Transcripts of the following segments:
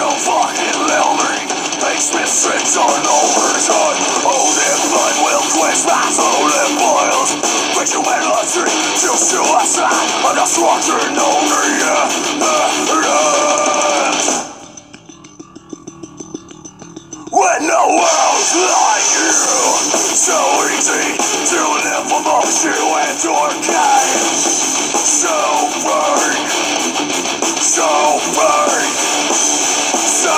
Don't fucking tell me. Makes me sick on overtime. Oh, the blood will quench my soul and boils. Picture melody, just to outside. I'm not structured over you. When the world's like you, so easy to live amongst you and your kind. So burn, so burn, so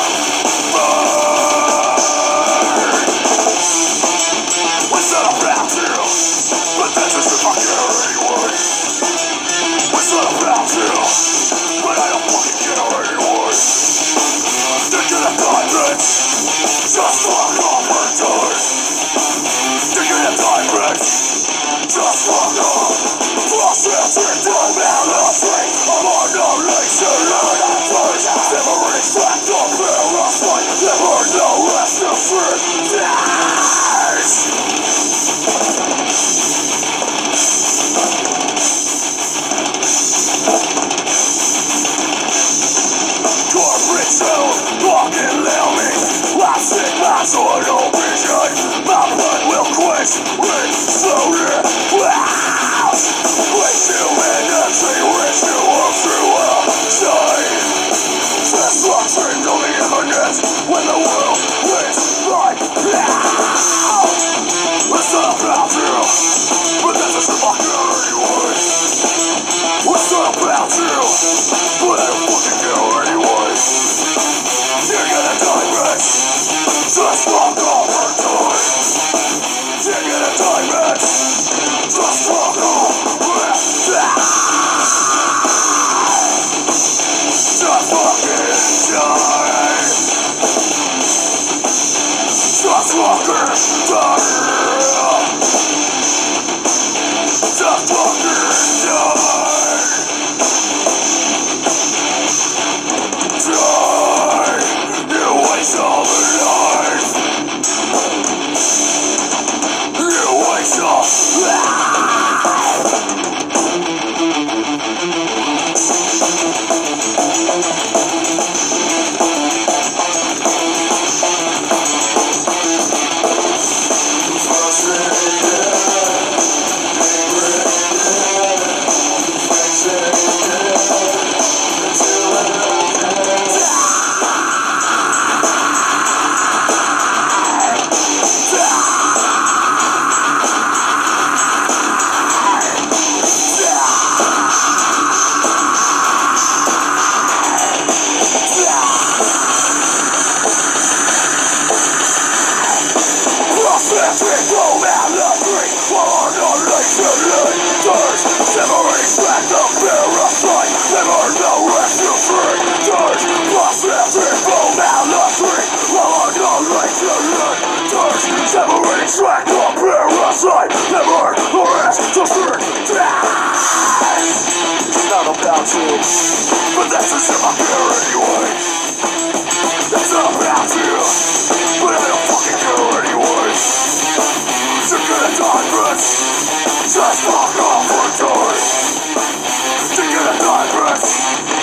burn. What's up about you? But that's just if I care anyway. What's up about you? But I don't fucking care anyway. They're gonna die, bitch. Just fuck off her doors. They're gonna die, bitch. Just fuck off. Frustrated, don't out of free. I'm on no legs to learn at first. Never respect or parasite. Never no rest of free. Corporate zone, fucking tell me. I sick my sword vision. My blood will quench with slowly. Wow! Way too energy, wish you were through a side. Destruction on the internet when the world is like now. What's up about you? But that's just if I care anyway. What's up about you? But I don't fucking care anyway. You're gonna die, bitch. Just fuck off or die. You're gonna die, bitch. Just fuck off. Just fucking die. Just fucking die. Just fucking die. Die. You waste all the life. You waste all separating track of parasite. Never the rest to certain death. It's not about you, but that's just if I care anyway. It's not about you, but I don't fucking care anyway. You're gonna die, bitch. Just fuck off or die. You're gonna die, bitch.